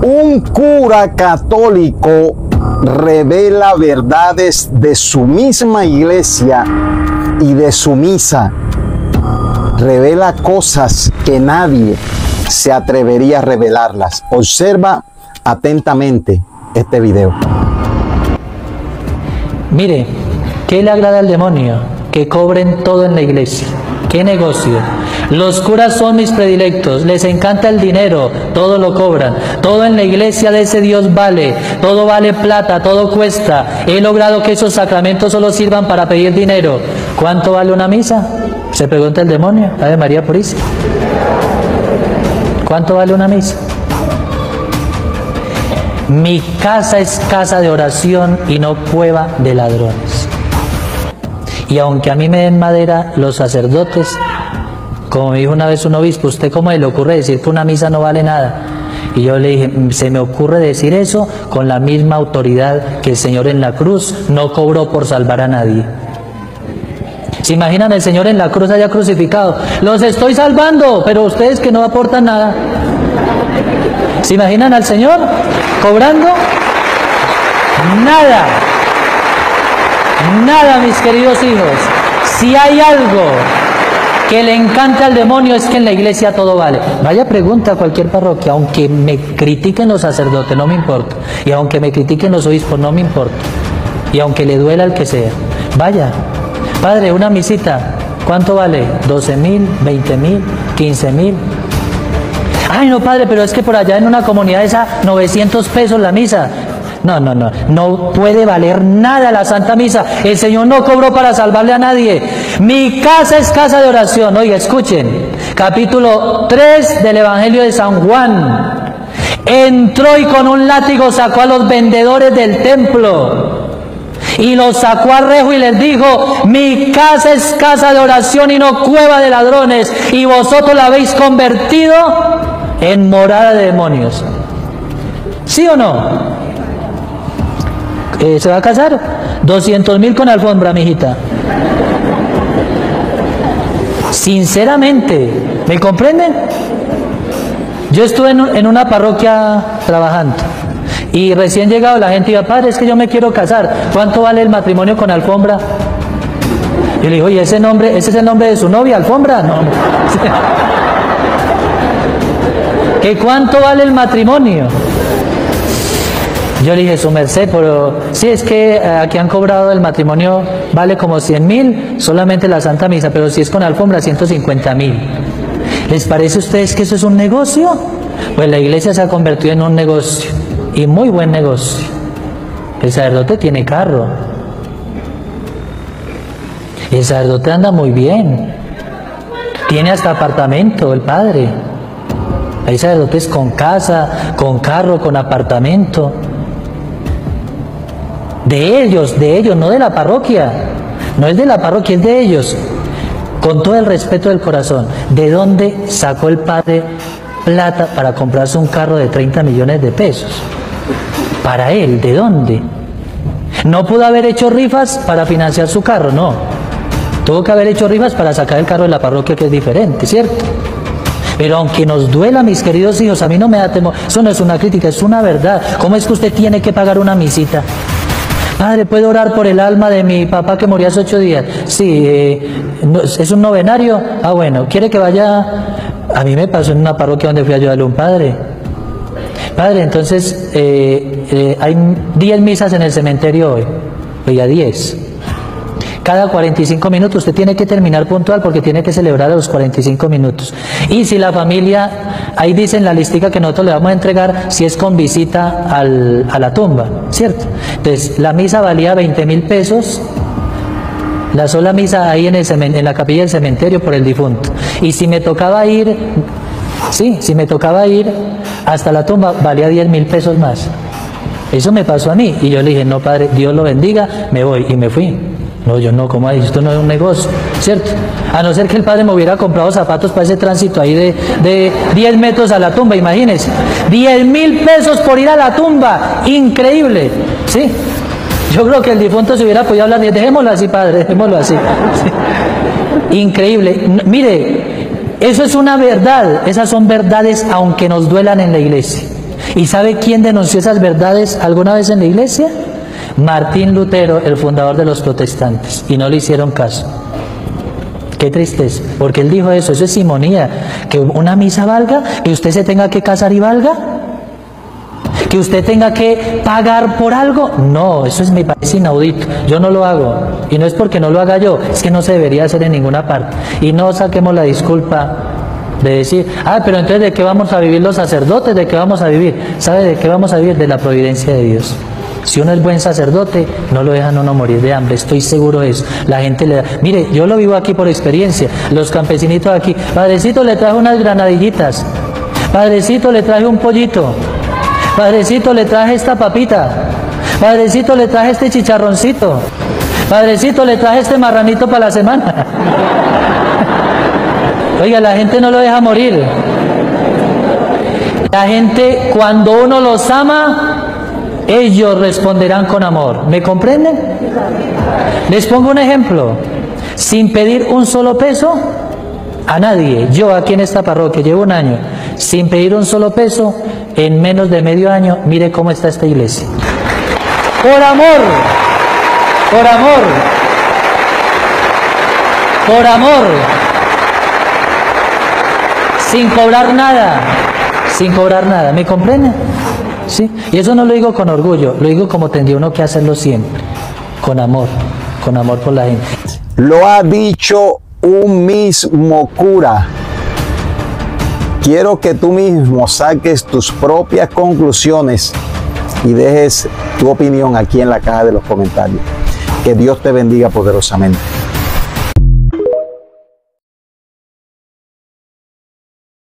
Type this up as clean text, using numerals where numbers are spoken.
Un cura católico revela verdades de su misma iglesia y de su misa. Revela cosas que nadie se atrevería a revelarlas. Observa atentamente este video. Mire, ¿qué le agrada al demonio? Que cobren todo en la iglesia. ¿Qué negocio? Los curas son mis predilectos, les encanta el dinero, todo lo cobran. Todo en la iglesia de ese Dios vale, todo vale plata, todo cuesta. He logrado que esos sacramentos solo sirvan para pedir dinero. ¿Cuánto vale una misa? Se pregunta el demonio, Ave María Purísima. ¿Cuánto vale una misa? Mi casa es casa de oración y no cueva de ladrones. Y aunque a mí me den madera los sacerdotes, como me dijo una vez un obispo, ¿usted cómo le ocurre decir que una misa no vale nada? Y yo le dije, se me ocurre decir eso con la misma autoridad que el Señor en la cruz no cobró por salvar a nadie. ¿Se imaginan el Señor en la cruz allá crucificado? Los estoy salvando, pero ustedes que no aportan nada. ¿Se imaginan al Señor cobrando? Nada. Nada, mis queridos hijos. Si hay algo que le encanta al demonio es que en la iglesia todo vale. Vaya pregunta a cualquier parroquia, aunque me critiquen los sacerdotes, no me importa. Y aunque me critiquen los obispos, no me importa. Y aunque le duela al que sea. Vaya, padre, una misita, ¿cuánto vale? 12.000, 20.000, 15.000. Ay, no, padre, pero es que por allá en una comunidad esa 900 pesos la misa. No puede valer nada la Santa Misa. El Señor no cobró para salvarle a nadie. Mi casa es casa de oración. Oiga, escuchen, capítulo 3 del Evangelio de San Juan. Entró y con un látigo sacó a los vendedores del templo y los sacó a rejo y les dijo: mi casa es casa de oración y no cueva de ladrones, y vosotros la habéis convertido en morada de demonios. ¿Sí o no? ¿Se va a casar? 200.000 con alfombra, mijita. Sinceramente, ¿me comprenden? Yo estuve en una parroquia trabajando y recién llegado la gente iba: padre, es que yo me quiero casar, ¿cuánto vale el matrimonio con alfombra? Yo le digo: oye, ¿ese es el nombre de su novia, alfombra? No. ¿Que cuánto vale el matrimonio? Yo le dije: su merced, pero sí, es que aquí han cobrado el matrimonio, vale como 100.000, solamente la Santa Misa, pero si es con alfombra, 150.000. ¿Les parece a ustedes que eso es un negocio? Pues la iglesia se ha convertido en un negocio, y muy buen negocio. El sacerdote tiene carro, el sacerdote anda muy bien, tiene hasta apartamento el padre. Hay sacerdotes con casa, con carro, con apartamento. De ellos, no de la parroquia. No es de la parroquia, es de ellos. Con todo el respeto del corazón, ¿de dónde sacó el padre plata para comprarse un carro de 30 millones de pesos? Para él, ¿de dónde? No pudo haber hecho rifas para financiar su carro, no. Tuvo que haber hecho rifas para sacar el carro de la parroquia, que es diferente, ¿cierto? Pero aunque nos duela, mis queridos hijos, a mí no me da temor. Eso no es una crítica, es una verdad. ¿Cómo es que usted tiene que pagar una misita? Padre, ¿puedo orar por el alma de mi papá que murió hace 8 días? Sí, ¿es un novenario? Ah, bueno, ¿quiere que vaya? A mí me pasó en una parroquia donde fui a ayudarle a un padre. Padre, entonces, hay 10 misas en el cementerio hoy. Oiga, 10. Cada 45 minutos usted tiene que terminar puntual porque tiene que celebrar a los 45 minutos. Y si la familia, ahí dice en la listica que nosotros le vamos a entregar si es con visita a la tumba, ¿cierto? Entonces, la misa valía 20.000 pesos, la sola misa ahí en la capilla del cementerio por el difunto. Y si me tocaba ir, si me tocaba ir hasta la tumba, valía 10.000 pesos más. Eso me pasó a mí. Y yo le dije: no, padre, Dios lo bendiga, me voy. Y me fui. No, yo no, ¿cómo hay? Esto no es un negocio, ¿cierto? A no ser que el padre me hubiera comprado zapatos para ese tránsito ahí de 10 metros a la tumba, imagínense. 10.000 pesos por ir a la tumba, increíble, ¿sí? Yo creo que el difunto se hubiera podido hablar: dejémoslo así, padre, dejémoslo así. ¿Sí? Increíble. Mire, eso es una verdad, esas son verdades aunque nos duelan en la iglesia. ¿Y sabe quién denunció esas verdades alguna vez en la iglesia? Martín Lutero, el fundador de los protestantes, y no le hicieron caso. Qué tristeza, porque él dijo eso es simonía, que una misa valga, que usted se tenga que casar y valga, que usted tenga que pagar por algo. No, eso me parece inaudito, yo no lo hago, y no es porque no lo haga yo, es que no se debería hacer en ninguna parte. Y no saquemos la disculpa de decir, pero entonces ¿de qué vamos a vivir los sacerdotes? ¿De qué vamos a vivir? ¿Sabe de qué vamos a vivir? De la providencia de Dios. Si uno es buen sacerdote, no lo dejan uno morir de hambre, estoy seguro de eso. La gente le da, mire, yo lo vivo aquí por experiencia, los campesinitos aquí, padrecito le traje unas granadillitas, padrecito le traje un pollito, padrecito le traje esta papita, padrecito le traje este chicharroncito, padrecito le traje este marranito para la semana. Oiga, la gente no lo deja morir. La gente, cuando uno los ama, ellos responderán con amor. ¿Me comprenden? Les pongo un ejemplo. Sin pedir un solo peso a nadie. Yo aquí en esta parroquia llevo un año sin pedir un solo peso. En menos de medio año, mire cómo está esta iglesia. Por amor. Por amor. Por amor. Sin cobrar nada. Sin cobrar nada. ¿Me comprenden? ¿Sí? Y eso no lo digo con orgullo, lo digo como tendría uno que hacerlo siempre, con amor por la gente. Lo ha dicho un mismo cura. Quiero que tú mismo saques tus propias conclusiones y dejes tu opinión aquí en la caja de los comentarios. Que Dios te bendiga poderosamente.